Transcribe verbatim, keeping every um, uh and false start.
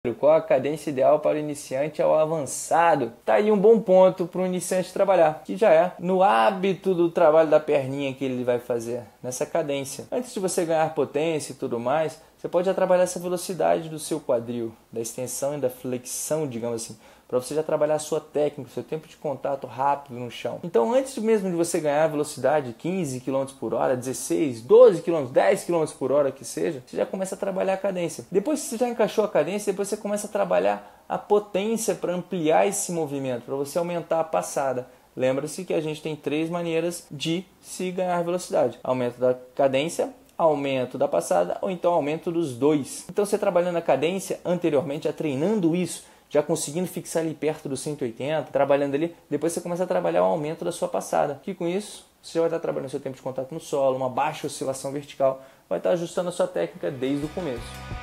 Qual a cadência ideal para o iniciante ao avançado? Tá aí um bom ponto para o iniciante trabalhar, que já é no hábito do trabalho da perninha que ele vai fazer, nessa cadência. Antes de você ganhar potência e tudo mais, você pode já trabalhar essa velocidade do seu quadril, da extensão e da flexão, digamos assim, para você já trabalhar a sua técnica, o seu tempo de contato rápido no chão. Então, antes mesmo de você ganhar velocidade, quinze quilômetros por hora, dezesseis, doze quilômetros, dez quilômetros por hora que seja, você já começa a trabalhar a cadência. Depois que você já encaixou a cadência, depois você começa a trabalhar a potência para ampliar esse movimento, para você aumentar a passada. Lembra-se que a gente tem três maneiras de se ganhar velocidade: aumento da cadência, aumento da passada ou então aumento dos dois. Então, você trabalhando a cadência anteriormente, já treinando isso, já conseguindo fixar ali perto dos cento e oitenta, trabalhando ali, depois você começa a trabalhar o aumento da sua passada, que com isso você vai estar trabalhando seu tempo de contato no solo, uma baixa oscilação vertical, vai estar ajustando a sua técnica desde o começo.